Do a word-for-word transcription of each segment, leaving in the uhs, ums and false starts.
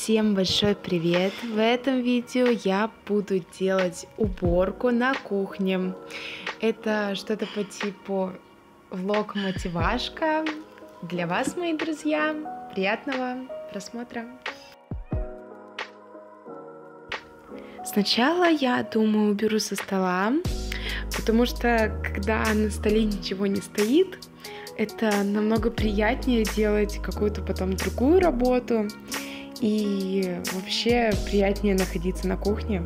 Всем большой привет! В этом видео я буду делать уборку на кухне. Это что-то по типу влог-мотивашка для вас, мои друзья. Приятного просмотра! Сначала, я думаю, уберу со стола, потому что когда на столе ничего не стоит, это намного приятнее делать какую-то потом другую работу. И вообще приятнее находиться на кухне.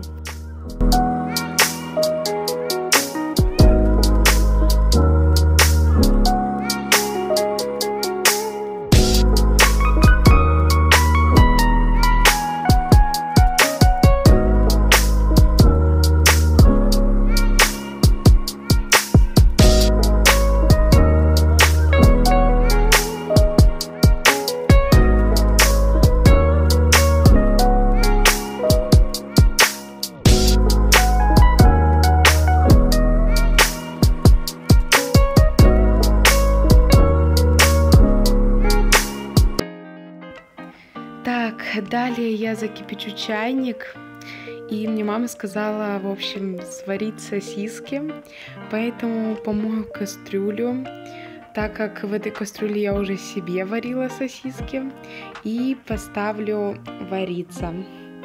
Так, далее я закипячу чайник, и мне мама сказала, в общем, сварить сосиски, поэтому помою кастрюлю, так как в этой кастрюле я уже себе варила сосиски, и поставлю вариться.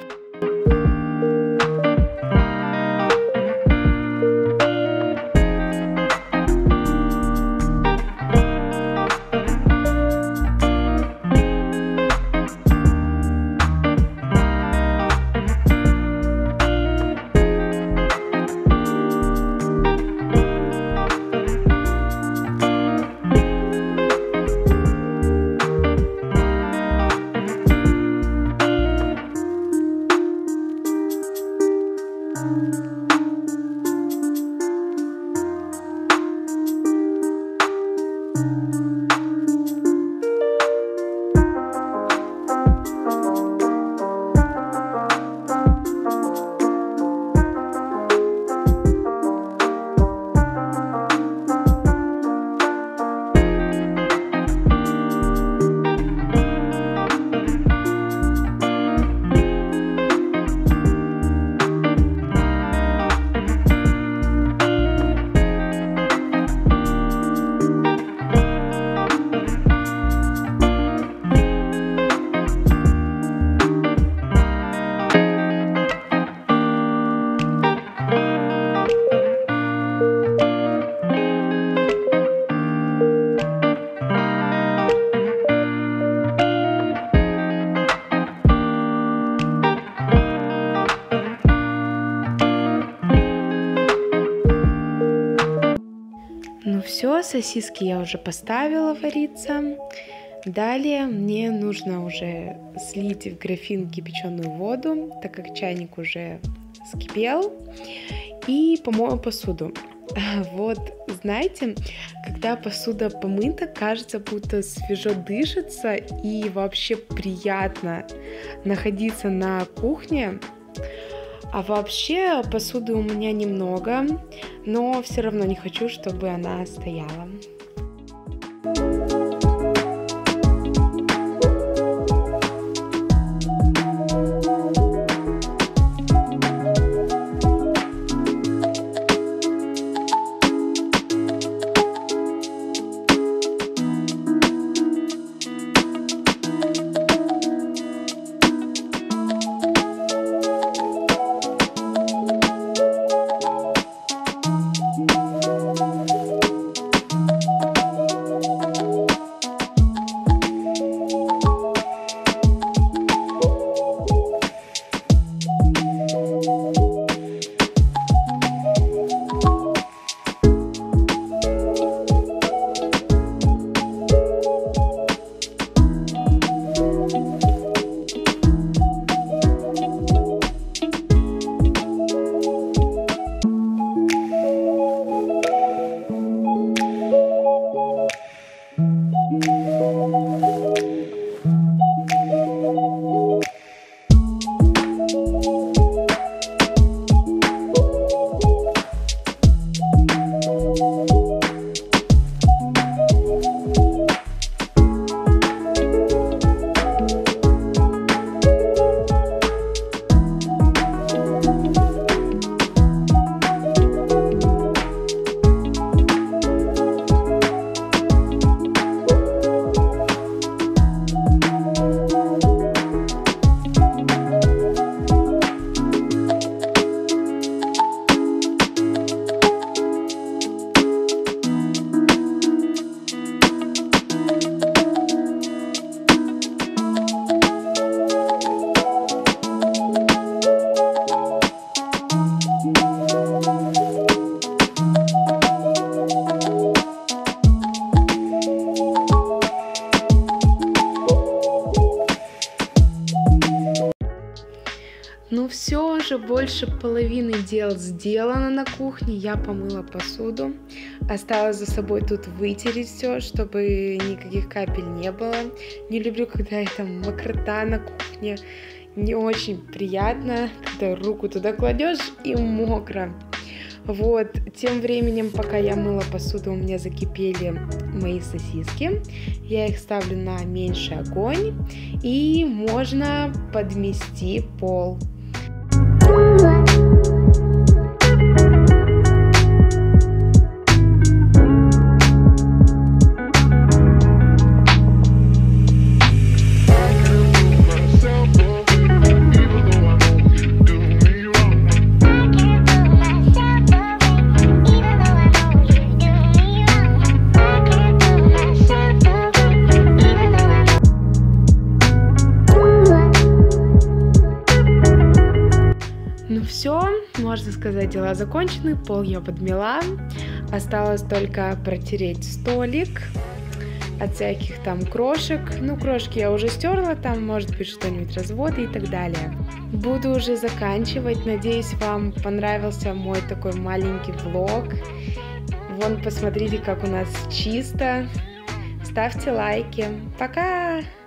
Ну все, сосиски я уже поставила вариться. Далее мне нужно уже слить в графин кипяченую воду, так как чайник уже вскипел, и помою посуду. Вот, знаете, когда посуда помыта, кажется, будто свежо дышится и вообще приятно находиться на кухне. А вообще посуды у меня немного, но все равно не хочу, чтобы она стояла. Ну все, уже больше половины дел сделано на кухне. Я помыла посуду. Осталось за собой тут вытереть все, чтобы никаких капель не было. Не люблю, когда это мокрота на кухне. Не очень приятно, когда руку туда кладешь и мокро. Вот, тем временем, пока я мыла посуду, у меня закипели мои сосиски. Я их ставлю на меньший огонь, и можно подмести пол. Ну все, можно сказать, дела закончены, пол я подмела, осталось только протереть столик от всяких там крошек, ну крошки я уже стерла, там может быть что-нибудь разводы и так далее. Буду уже заканчивать, надеюсь, вам понравился мой такой маленький влог. Вон, посмотрите, как у нас чисто, ставьте лайки, пока!